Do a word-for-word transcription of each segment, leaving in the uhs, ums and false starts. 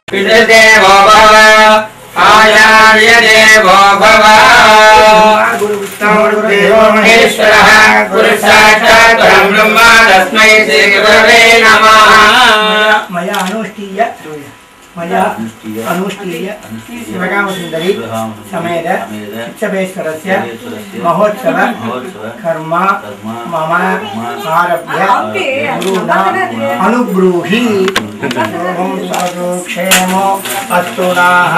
पितृदेवो भव आचार्य देवो भव गुरुदेवो महेश्वरः गुरुसाक्षात् परब्रह्म तस्मै श्री गुरवे नमः। मया अनुष्ठीय मया अनुष्ठीय शिवकामसुन्दरी समेत शिक्षपेश्वरस्य महोत्सव कर्म मम आरभ्य गुरुणा अनुब्रूहि। ओम सर्वक्षेमो अस्तु नः।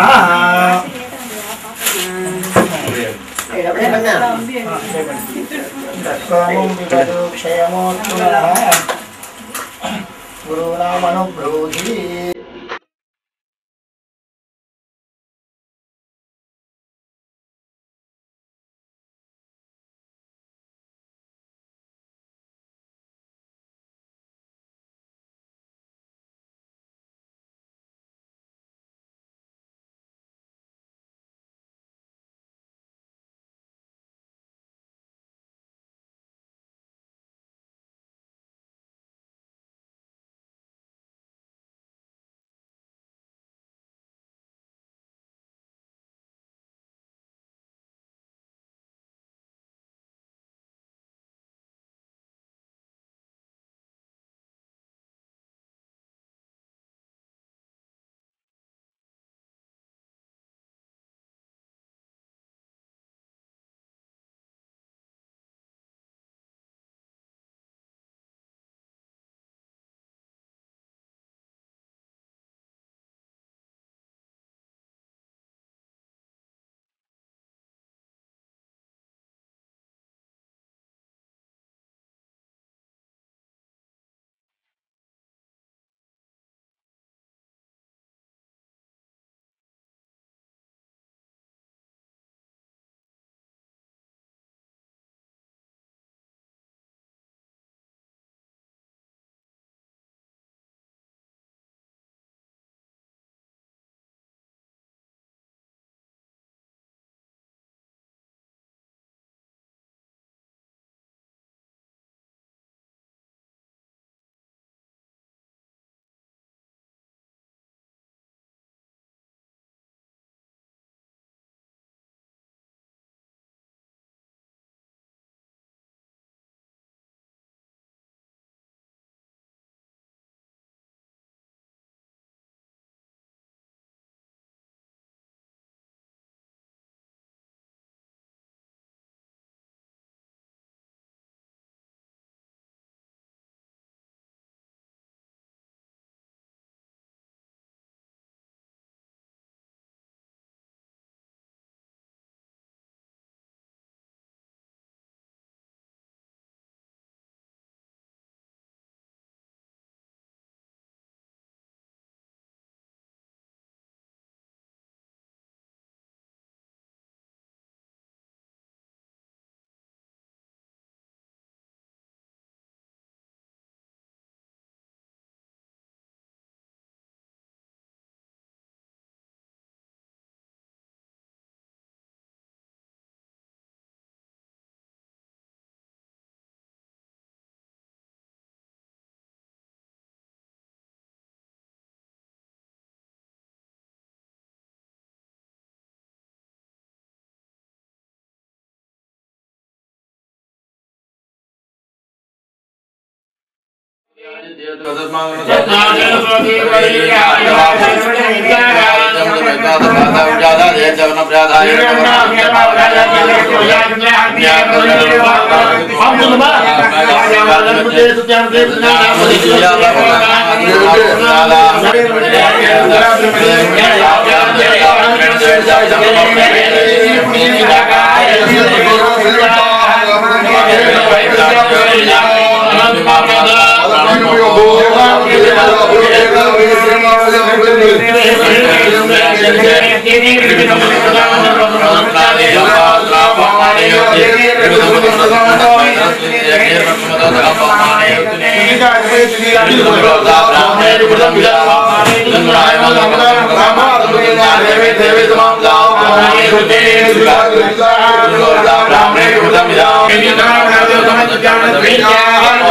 क्षेमो गुरुणा अनुब्रूहि।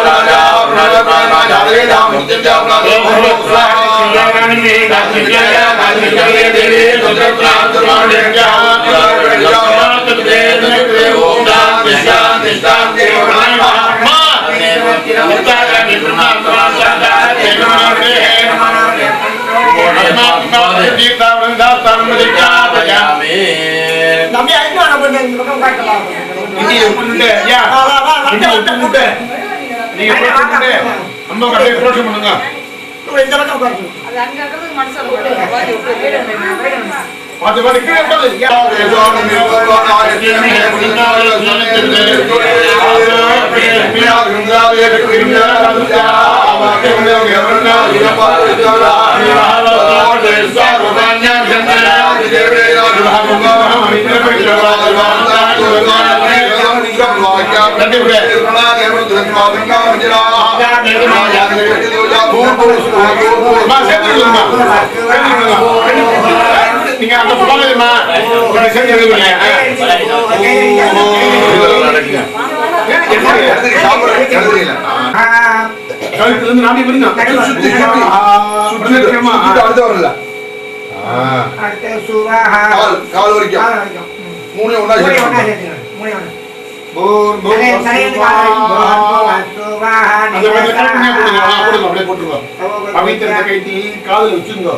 Brahmane Tapi itu anak benar ini bukan kata. Ini udah ya. Ini udah. Ini udah. Ambo kade approach பண்ணுங்க. Lu என்ன பண்ண போறீங்க? அது அங்க இருக்கிறது மனசுல போட்டு வாடி விட்டு வேணும் வேணும் வேணும் அது வந்து கீழ போடு. யா ஏதோன மிருகோன ஆயத்தினே புரிந்தாலே சொல்லிட்டே. பியா குந்தாவே கிரியா கந்தா அவகே எவரனா இனபாதா. ஆலோடே சர்வஞா ஜந்தயா தேவே யோகமா மித்ர பித்ரவா வாந்தா துர்கானே நிகம் வாக்யா நடிபே குணா தேவ துர்காவங்கா வஜரா மாயா தேவஜோஜா பூபு பூபு மா சேதுமா நீங்க அந்த போகலமா ஒரு செஞ்சு எழுதுங்க நடக்குங்க எழுதுங்க சாப்பிடுங்க எழுதுங்க கழுத்துல இருந்து நாடி வரீங்க சுத்தி சுத்தி சுத்திமா அடுத்து வரல அடுத்து சுவாஹா கால் கால் வரைக்கும் மூணு ஒண்ணா சேர்த்து மூணு ஒண்ணா போர் போர் சுவாஹா அந்த மாதிரி கரெக்ட்டா போடுங்க போடுங்க அப்படியே போட்டுருங்க பவித்திரத்தை கைட்டி காதுல வச்சுங்க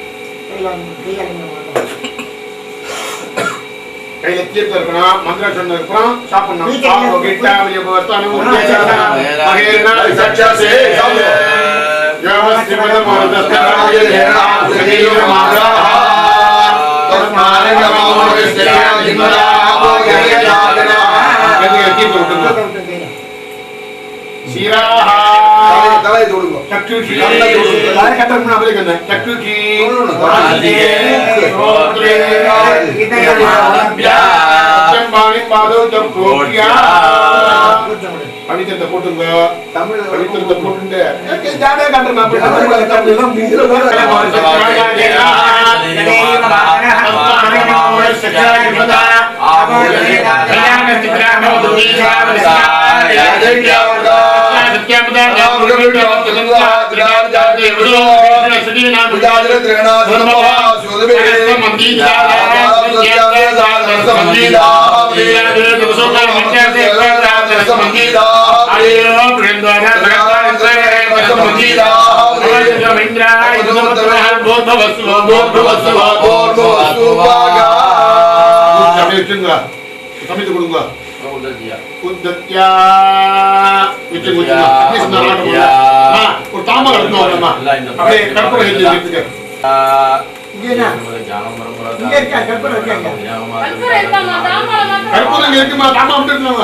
கையில தீர்த்தம் இருக்கணும் மந்திரம் சொன்ன இருக்கணும் சாப்பிடணும் பாவ கிட்டா வெளிய போறதான மகேனா சச்சசே யோவஸ்திமத மோதஸ்தராய தேனா சகீல மாதா தஸ்மாரங்க மோதஸ்தரா ஜிமரா போகய ஜாகனா கையில தீர்த்தம் விட்டுங்க சீராஹா தலை தோடுங்க சக்தி கண்ணை தோடுங்க தலை கட்டணும் அப்படியே கண்ணை சக்தி ஆதியே கோத்ரே இதயமாப்யா சம்பாணி பாதோ தப்போக்யா பவித்திரத்தை போட்டுங்க தமிழ் பவித்திரத்தை போட்டுங்க ஜானே கட்டணும் அப்படியே தமிழ் எல்லாம் மூணு சமைத்து கொடுங்க உத்தத்யா விட்டு விட்டு நீ சொன்னா ஒரு தாமரை எடுத்துமா அப்படியே கற்பூரம் ஏத்தி எடுத்துக்க இங்கேனா இங்க இருக்கா கற்பூரம் இருக்கா கற்பூரம் இருக்காமா தாமரை மாத்திரம் கற்பூரம் இருக்குமா தாமா அப்படி இருக்காங்க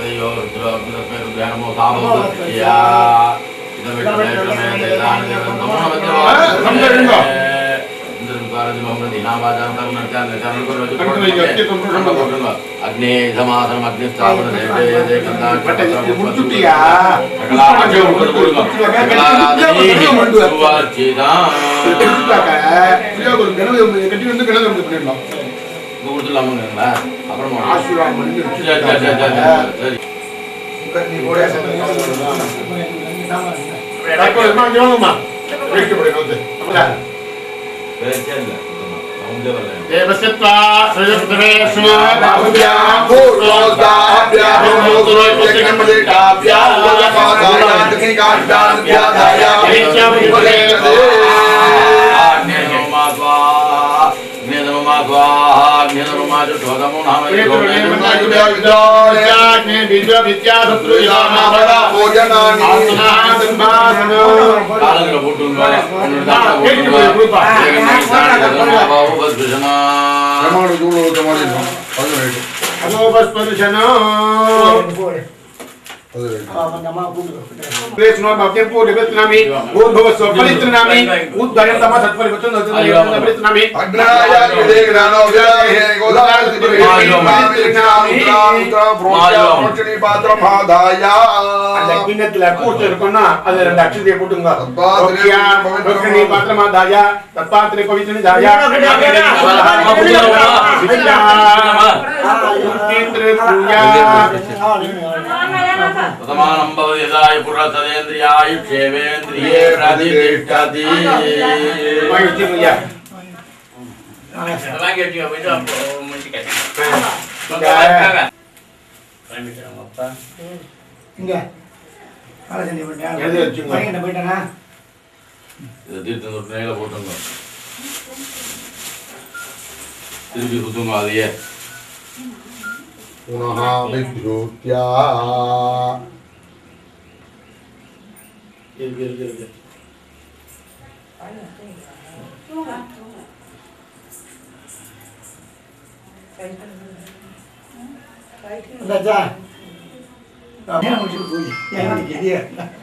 अग्नि समासम अग्नि स्थापन देवते दे कंदा मुट्टिया अगला आगे ऊपर बोलूंगा अगला राधनी सुवाचिदा प्रिया बोल गणवे कட்டி வந்து गणवे வந்து பண்ணிடலாம் கொடுத்துலாம்ங்கங்களா அப்புறம் ஆசீர்வாதம் பண்ணி சரி சரி சரி நீ போடா டாக்டர் அம்மா ஜோங்கம்மா வெயிட் பண்ணுங்க வந்து அப்படியே வேற சேரல देवसत्वा सजत्रेष्णा बाहुभ्यां भूतोस्ताभ्यां भूतोस्ताभ्यां भूतोस्ताभ्यां Krishna Bhakti Puri Vitnami, Udbhavasva Palitrinami, Uddayantama Satpari Vachanatami, Palitrinami, Agnaya Videgrano Vyahe, Godaya Palitrinami, Protya, Protini Patra Bhadaya. அந்த கிண்ணத்துல கூட்டு இருக்குன்னா அதுல ரெண்டு அக்ஷதையை போட்டுங்க. ஓகேயா? Protini Patra Bhadaya, தத்பாத்ரே பவித்ரனி தாயா. வித்யா. உத்தேந்திர பூயா. प्रथमानं भवति यदाय पुरतरेन्द्रियाय क्षेवेन्द्रिये प्रतिष्ठति Lagi juga itu apa mesti kayak. Apa? Enggak. Kalau jadi benda. Ya dia cuma. Paling ada benda nah. Jadi tentu naik lah potong kok. Jadi di potong kali ya. Punaha vidyutya. Gel gel gel gel. Raja. Kamu muncul bunyi. Yang ini dia.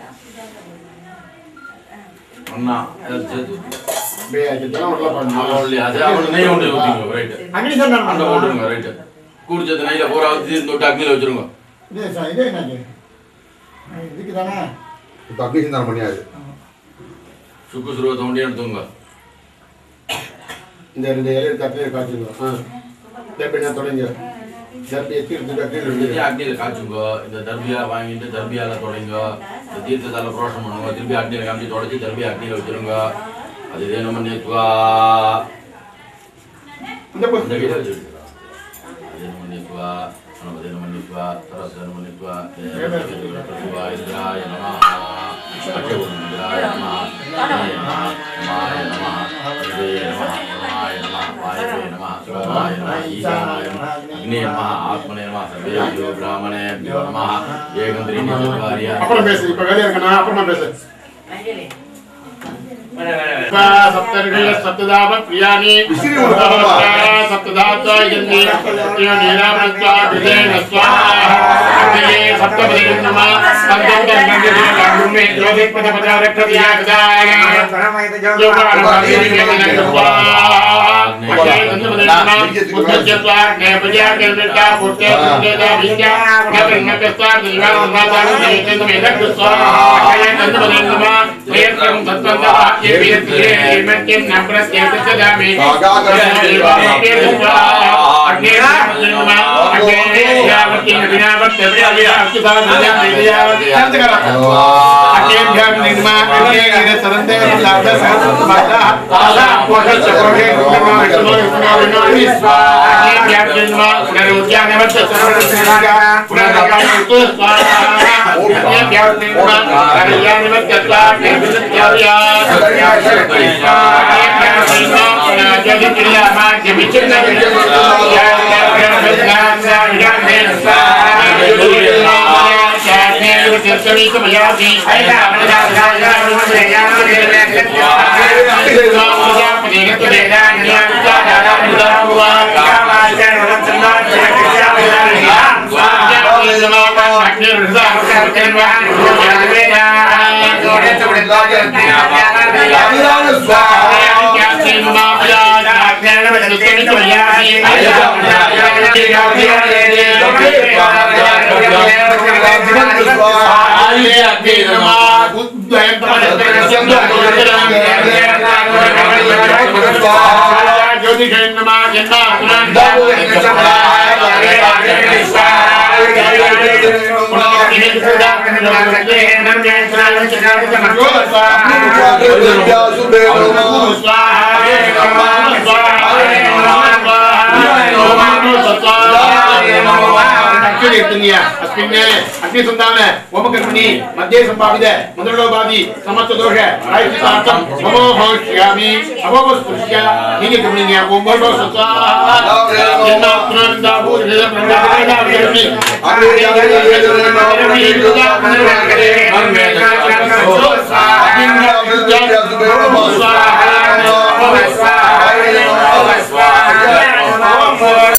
Mana? Jadi. Be aja jangan lapan. Awal lihat aja awal naik udah potong right. Ani sana. Anda potong right. Kurang jadi naik lah orang di sini tak milau jerung. Dia saya dia aja. Ini kita nah. Tapi sih namanya aja. Suku suruh tahun dia tunggu. Dari dari tapi kaji lo. Ah. Dia punya tolongnya. Jadi itu juga dia. Jadi agni lekal juga. Itu terbiar wangi itu terbiar lah tolongnya. Jadi itu dalam proses menunggu terbiar agni kami tolong jadi terbiar agni lo jerung. Ada dia namanya tua. Tidak pun. Ada kita juga. Ada namanya tua. Nama dia namanya tua. Terus ada namanya tua. Dia tua Indra yang nama. Aceh pun Indra yang nama. Nama yang nama. Dia nama. Ini Maha Atmane Maha Sabya Yo Brahmane Yo Maha Ye Gandri Nijariya. Apa nama besi? Pagalian kena apa nama besi? Ba Saptargila Saptadavat Priyani. Isiri udah apa? Saptadata Jandi. Yo Niramantwa Bidena Swaha. Ini Saptabadi nama. Saptabadi Gandhi Lagrume. Yodik pada pada Rekadiya Kadaya. Karena itu jauh. Yo Bhagavad Gita Swaha. अग्नि संतान वमकर्मणि मध्ये संभावित मंत्रोपाधि समस्त दोष प्रायश्चित्तार्थं नमो भविष्यामि अभवस्तुष्य नीगे कमलिन्या ओंभो सत्वा जन्नात्मनंदा भूरिद ब्रह्मवेदा विरमि अग्नि जागरे